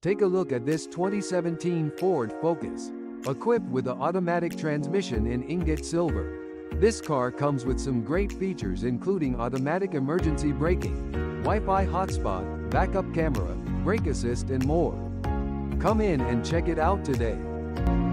Take a look at this 2017 Ford Focus, equipped with an automatic transmission in ingot silver. This car comes with some great features including automatic emergency braking, Wi-Fi hotspot, backup camera, brake assist and more. Come in and check it out today.